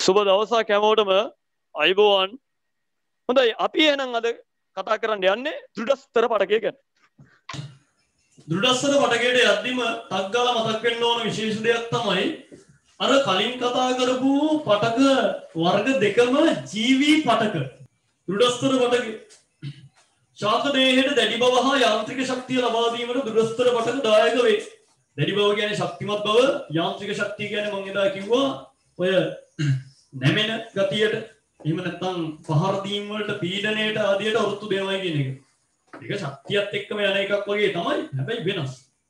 සුබ දවසක් හැමෝටම අයිබෝවන්. හොඳයි අපි එහෙනම් අද කතා කරන්න යන්නේ දෘಢස්තර පටකය ගැන. දෘಢස්තර පටකයට යද්දිම ටක් ගාලා මතක් වෙන්න ඕන විශේෂ දෙයක් තමයි අර කලින් කතා කරපු පටක වර්ග දෙකම ජීවී පටක. දෘಢස්තර පටක ශාක දේහයට දැඩි බව හා යාන්ත්‍රික ශක්තිය ලබා දීමට දෘಢස්තර පටක දායක වේ. දැඩි බව කියන්නේ ශක්තිමත් බව, යාන්ත්‍රික ශක්තිය කියන්නේ මම එදා කිව්වා ඔය නැමෙන ගතියට, එහෙම නැත්නම් පහර දීම් වලට පීඩණයට ආදියට වෘත්තු දෙනවා කියන එක. ඒක ශක්තියත් එක්කම යන එකක් වගේ තමයි, හැබැයි වෙනස්.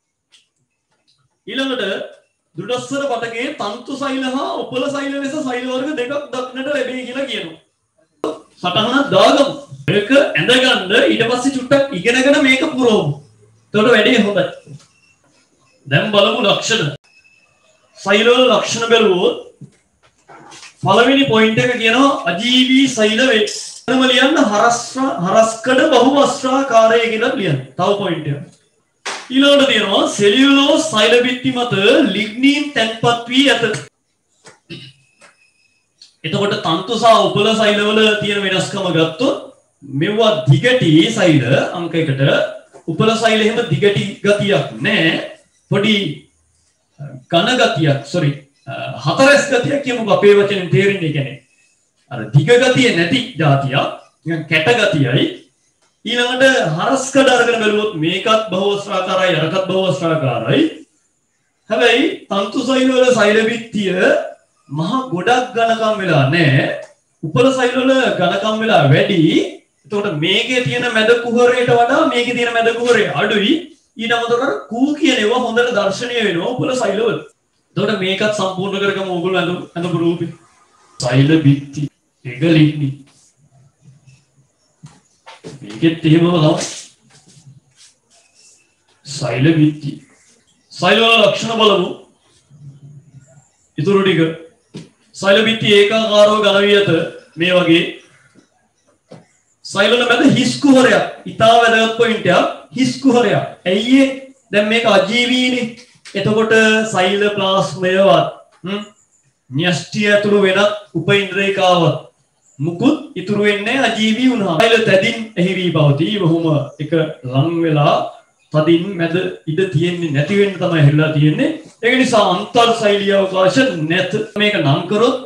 ඊළඟට දෘಢස්තර පටකයේ තන්තු සෛල හා උපල සෛල ලෙස සෛල වර්ග දෙකක් දක්නට ලැබේ කියලා කියනවා. සටහනක් දාගමු. මේක ඇඳගන්න ඊට පස්සේ චුට්ටක් ඉගෙනගෙන මේක පුරවමු. එතකොට වැඩේ හොඳයි. දැන් බලමු ලක්ෂණ. සෛල වල ලක්ෂණ බැලුවොත් පළවෙනි පොයින්ට් එක කියනවා අජීවී සෛල වේ. එතනම ලියන්න හරස්කඩ බහුවස්ත්‍රාකාරය කියලා ලියන්න. තව පොයින්ට් එකක්. ඊළඟට තියෙනවා සෙලියුලෝස් සෛල බිත්ති මත ලිග්නීන් තැන්පත් වී ඇත. එතකොට තන්තු සහ උපල සෛලවල තියෙන වෙනස්කම ගත්තොත් මෙවුවා දිගටි සෛල අංක 1ට, උපල සෛල එහෙම දිගටි ගතියක් නැහැ. පොඩි ඝන ගතියක්, හතරස් ගතියක් කියමුකෝ අපේ වචනෙන් තේරෙන්නේ. කියන්නේ අර දිග ගතිය නැති જાතියක්, නිකන් කැට ගතියයි. ඊළඟට හරස්කඩ අරගෙන බැලුවොත් මේකත් බහුවස්ත්‍රාකාරයි, අරකත් බහුවස්ත්‍රාකාරයි. හැබැයි තන්තු සෛල වල සෛල බිත්තිය මහ ගොඩක් ඝනකම් වෙලා නැහැ. උපල සෛල වල ඝනකම් වෙලා වැඩි. එතකොට මේකේ තියෙන මැද කුහරයට වඩා මේකේ තියෙන මැද කුහරය අඩුයි. ඊට අමතරව කූ කියන ඒවා හොඳට දර්ශනීය වෙනවා උපල සෛල වල. එතකොට මේකත් සම්පූර්ණ කරගමු ඕගොල්ලෝ අඳපු රූපේ. සෛල බිත්ති එක ලිග්නි. මේකෙත් එහෙමම තමයි. සෛල බිත්ති. සෛල වල ලක්ෂණ බලමු. ඊටු ටික සෛල බිත්ති ඒකාකාරව ඝන වී ඇත. මේ වගේ සෛල වල මැද හිස් කුහරයක්. ඊටා වැදගත් පොයින්ට් එකක්. හිස් කුහරයක්. ඇයි ඒ? දැන් මේක අජීවීනේ. එතකොට සෛල ප්ලාස්මයවත් න්‍යෂ්ටිය ඇතුළු වෙනත් උපඉන්ද්‍රයකාවත් මුකුත් ඉතුරු වෙන්නේ අජීවී වුණා. සෛල තදින් එහි වී පවතී. බොහොම එක ලං වෙලා තදින් මැද ඉඩ තියෙන්නේ නැති වෙන්න තමයි හැරිලා තියෙන්නේ. ඒක නිසා අන්තර් සෛලීය අවකාශ නැත. මේක නම් කරොත්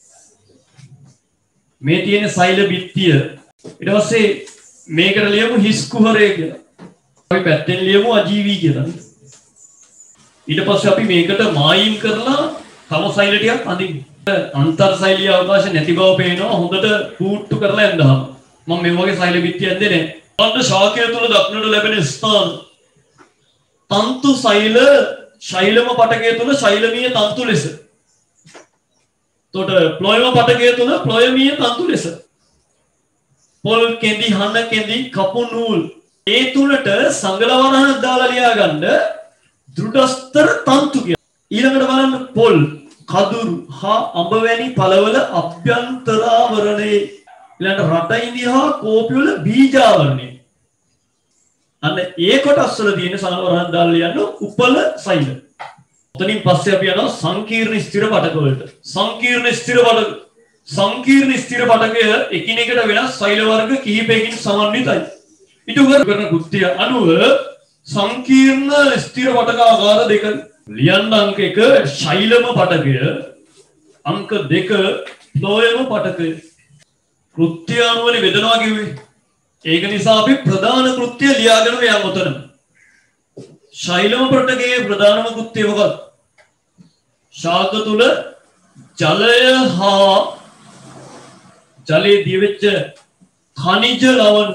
මේ තියෙන සෛල බිත්තිය ඊට පස්සේ මේකට ලියමු හිස් කුහරය කියලා. අපි පැත්තෙන් ලියමු අජීවී කියලා. ඊට පස්සේ අපි මේකට මායිම් කරලා තව සෛල ටිකක් අඳින්න. අන්තර් සෛලීය අවකාශ නැති බව පේනවා හොඳට පුට්ටු කරලා ඇඳහම. මම මේ වගේ සෛල බිත්තියක් දෙන්නේ. අන්න ශාකය තුල දක්නට ලැබෙන ස්ථාන. තන්තු සෛල ශෛලම පටකය තුල ශෛලමීය තන්තු ලෙස. එතකොට ප්ලොයම පටකය තුල ප්ලොයමීය තන්තු ලෙස. පොල් කෙඳි, හන කෙඳි, කපු නූල් ඒ තුලට සංගල වරහණක් දාලා ලියා ගන්න දෘಢස්තර තන්තු කියලා. ඊළඟට බලන්න පොල්, කදුරු හා අඹ වැනි පළවල අභ්‍යන්තරාවරණේ. ඊළඟට රටයිනි හා කෝපි වල බීජාවරණේ. අන්න ඒ කොටස් වල තියෙන සංගල වරහණක් දාලා ලියන්න උපල සෛල. ඔතනින් පස්සේ අපි යනවා සංකීර්ණ ස්ථිර පටක වලට. සංකීර්ණ ස්ථිර පටකය එකිනෙකට වෙනස් සෛල වර්ග කිහිපයකින් සමන්විතයි. ඊට කරන කෘත්‍ය අනුව සංකීර්ණ ස්ථිර පටක ආකාර දෙක ලියන්න. අංක 1 ශෛලම පටකය, අංක 2 ප්ලෝයම පටකය. කෘත්‍ය අනුවනේ බෙදනවා කිව්වේ. ඒක නිසා අපි ප්‍රධාන කෘත්‍ය ලියාගෙන යමු උතන. ශෛලම පටකයේ ප්‍රධානම කෘත්‍ය මොකක්ද? ශාක තුල ජලය හා ජලයේ දිවෙච්ච ඛනිජ ලවණ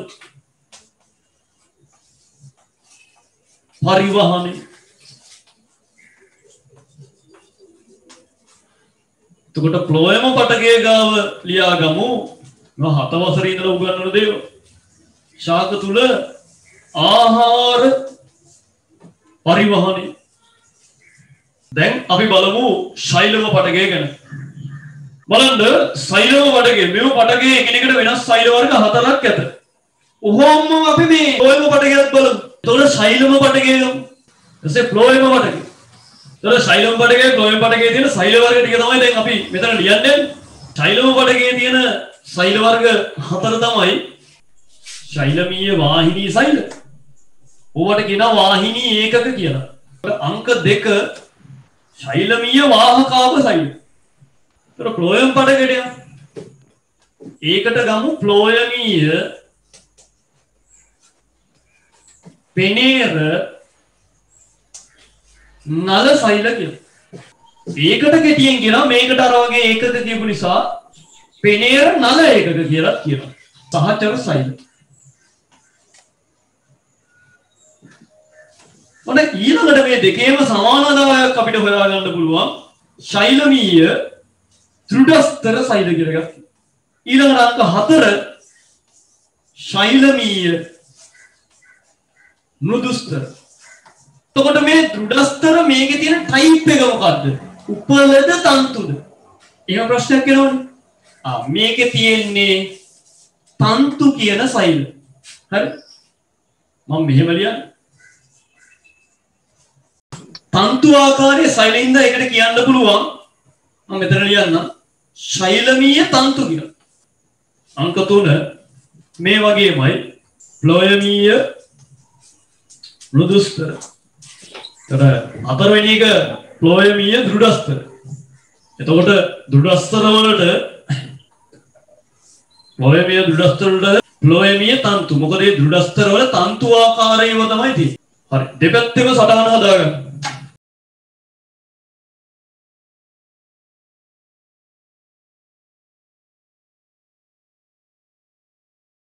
පරිවහනය. එතකොට ප්ලෝයම පටකයේ ගාව ලියාගමු. මම 7 වසරේ ඉඳලා උගන්වන දේ. ශාක තුල ආහාර පරිවහනය. දැන් අපි බලමු ශෛලම පටකය ගැන. බලන්න සෛලම පටකය මෙව පටකයේ එකිනෙකට වෙනස් සෛල වර්ග 4ක් ඇත. ඔහොම අපි මේ ප්ලෝයම පටකයත් බලමු. එතකොට ශෛලම පටකය ගමු. ඊටසේ ප්ලෝයම පටකය. එතකොට ශෛලම පටකයේ ප්ලෝයම පටකයේ තියෙන සෛල වර්ග ටික තමයි දැන් අපි මෙතන ලියන්නේ. ශෛලම පඩකේ තියෙන සෛල වර්ග 4 තමයි ශෛලමීය වාහිනී සෛල. ඕවට කියනවා වාහිනී ඒකක කියලා. අංක 2 ශෛලමීය වාහකාව සෛල. ඒතර ෆ්ලෝයම් පඩකයට යනවා. ඒකට ගමු ෆ්ලෝයමීය පෙනේර නල සෛල කියලා. ඒකට කෙටියෙන් කියනවා මේකට අර වගේ ඒකක කියපු නිසා පෙනේර නල ඒකක කියලා කියනවා. සහචර සෛල. ඔන්න ඊළඟට මේ දෙකේම සමානතාවයක් අපිට හොයා ගන්න පුළුවන් ශෛලමීය දෘಢස්තර සෛල කියලා එකක්. ඊළඟට අංක 4 ශෛලමීය මෘදුස්තර. එතකොට මේ දෘಢස්තර මේකේ තියෙන ටයිප් එක මොකද්ද? උපලද තන්තුද? එහෙම ප්‍රශ්නයක් එනවනේ. මේකේ තියෙන්නේ තන්තු කියන සෛල. හරි? මම මෙහෙම ලියන්න. තන්තු ආකාරයේ සෛලින්ද එකට කියන්න පුළුවන්. මම මෙතන ලියන්නම්. ශෛලමීය තන්තු කියලා. අංක 3 මේ වගේමයි ෆ්ලෝයමීය මෘදුස්තර. හතරවෙනි එක ෆ්ලෝයමීය දෘಢස්තර. එතකොට දෘಢස්තර වලට ෆ්ලෝයමීය දෘಢස්තර වලට ෆ්ලෝයමීය තන්තු. මොකද මේ දෘಢස්තර වල තන්තු ආකාරයව තමයි තියෙන්නේ. හරි. දෙපැත්තෙම සටහන හදාගන්න.